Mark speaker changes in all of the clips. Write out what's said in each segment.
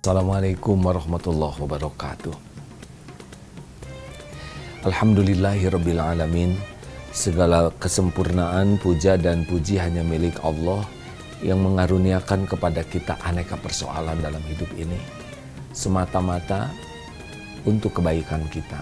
Speaker 1: Assalamualaikum warahmatullahi wabarakatuh. Alhamdulillahirabbil alamin. Segala kesempurnaan, puja dan puji hanya milik Allah yang mengaruniakan kepada kita aneka persoalan dalam hidup ini, semata-mata untuk kebaikan kita.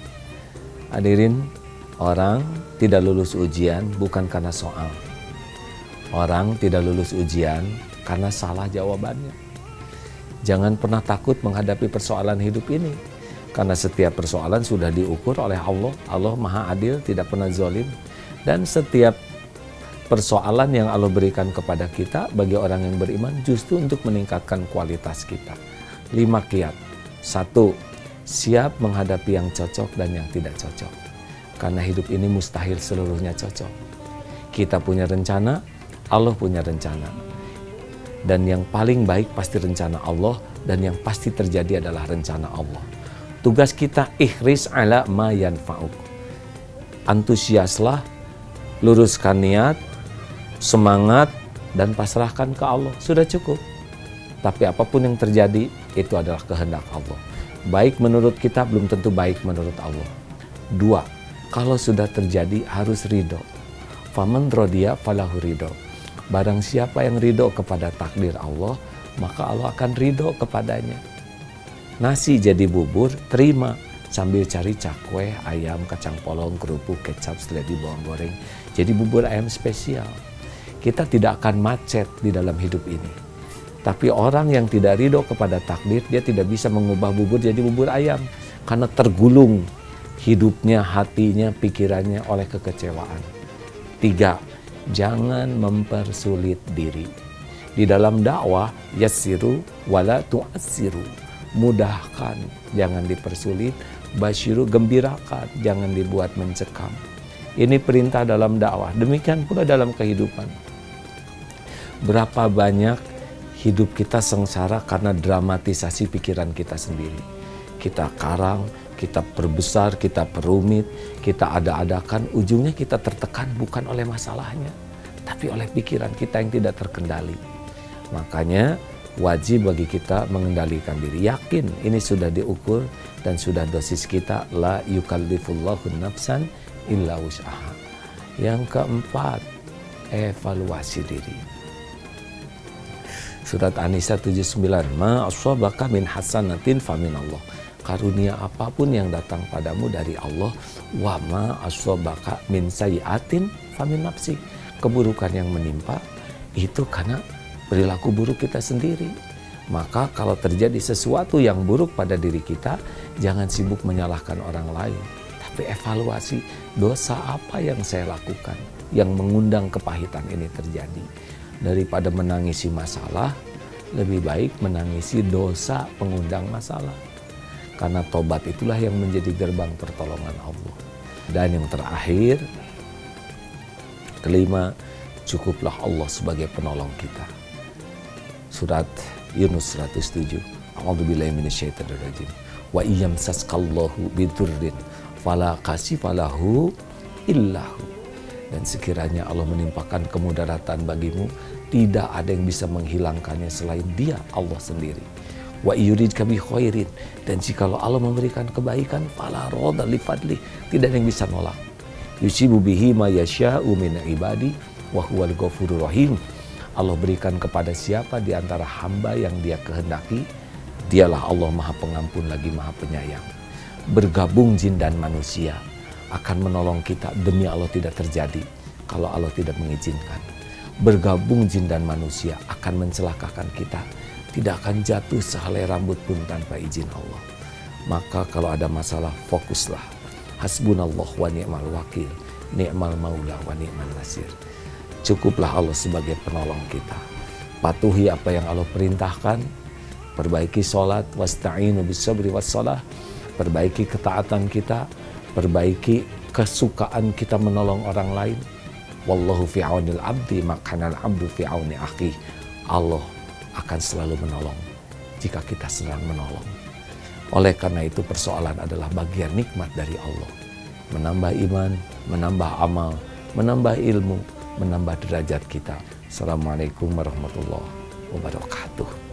Speaker 1: Hadirin, orang tidak lulus ujian bukan karena soal. Orang tidak lulus ujian karena salah jawabannya. Jangan pernah takut menghadapi persoalan hidup ini, karena setiap persoalan sudah diukur oleh Allah. Allah Maha Adil, tidak pernah zalim. Dan setiap persoalan yang Allah berikan kepada kita bagi orang yang beriman justru untuk meningkatkan kualitas kita. 5 kiat. 1. Siap menghadapi yang cocok dan yang tidak cocok. Karena hidup ini mustahil seluruhnya cocok. Kita punya rencana, Allah punya rencana. Dan yang paling baik pasti rencana Allah, dan yang pasti terjadi adalah rencana Allah. Tugas kita ihris ala ma yanfa'uk. Antusiaslah, luruskan niat, semangat, dan pasrahkan ke Allah. Sudah cukup. Tapi apapun yang terjadi, itu adalah kehendak Allah. Baik menurut kita, belum tentu baik menurut Allah. 2. Kalau sudah terjadi, harus ridho. Faman rodiya falahu ridho. Barang siapa yang ridho kepada takdir Allah, maka Allah akan ridho kepadanya. Nasi jadi bubur, terima. Sambil cari cakwe, ayam, kacang polong, kerupuk, kecap, seledri, bawang goreng. Jadi bubur ayam spesial. Kita tidak akan macet di dalam hidup ini. Tapi orang yang tidak ridho kepada takdir, dia tidak bisa mengubah bubur jadi bubur ayam. Karena tergulung hidupnya, hatinya, pikirannya oleh kekecewaan. 3. Jangan mempersulit diri. Di dalam dakwah, yassiru wala tu'assiru. Mudahkan, jangan dipersulit. Basyiru, gembirakan, jangan dibuat mencekam. Ini perintah dalam dakwah. Demikian pula dalam kehidupan. Berapa banyak hidup kita sengsara karena dramatisasi pikiran kita sendiri. Kita karang, kita perbesar, kita perumit, kita ada-adakan, ujungnya kita tertekan bukan oleh masalahnya, tapi oleh pikiran kita yang tidak terkendali. Makanya wajib bagi kita mengendalikan diri. Yakin ini sudah diukur dan sudah dosis kita. La yukallifullahu nafsan illa wus'aha. Yang keempat, evaluasi diri. Surat An-Nisa 79, ma aswabaka min hasanatin faminallah. Karunia apapun yang datang padamu dari Allah, wa ma aswabaka min sayyi'atin famin nafsi. Keburukan yang menimpa itu karena perilaku buruk kita sendiri. Maka kalau terjadi sesuatu yang buruk pada diri kita, jangan sibuk menyalahkan orang lain, tapi evaluasi dosa apa yang saya lakukan yang mengundang kepahitan ini terjadi. Daripada menangisi masalah, lebih baik menangisi dosa pengundang masalah. Karena tobat itulah yang menjadi gerbang pertolongan Allah. Dan yang terakhir, kelima, cukuplah Allah sebagai penolong kita. Surat Yunus 107. A'udzubillahi minasyaitonir rajim. Wa iyamsaskallahu bidurrin fala kashifalahu illahu. Dan sekiranya Allah menimpakan kemudaratan bagimu, tidak ada yang bisa menghilangkannya selain Dia, Allah sendiri. Wa yuridka bi khairin, dan jikalau Allah memberikan kebaikan, fala radha li fadli, tidak ada yang bisa nolak. Yusibu bihi ma yasya'u min ibadi wa huwal ghafurur rahim. Allah berikan kepada siapa di antara hamba yang Dia kehendaki, Dialah Allah Maha Pengampun lagi Maha Penyayang. Bergabung jin dan manusia akan menolong kita demi Allah tidak terjadi kalau Allah tidak mengizinkan. Bergabung jin dan manusia akan mencelakakan kita, tidak akan jatuh sehelai rambut pun tanpa izin Allah. Maka kalau ada masalah, fokuslah. Hasbunallah wa ni'mal wakil, ni'mal maula wa ni'mal nasir. Cukuplah Allah sebagai penolong kita. Patuhi apa yang Allah perintahkan. Perbaiki sholat, wasta'inu bisabri wassalah. Perbaiki ketaatan kita. Perbaiki kesukaan kita menolong orang lain. Wallahu fi aunil abdi, makanal abdu fi auni akhi. Allah akan selalu menolong jika kita sedang menolong. Oleh karena itu persoalan adalah bagian nikmat dari Allah. Menambah iman, menambah amal, menambah ilmu, menambah derajat kita. Assalamualaikum warahmatullahi wabarakatuh.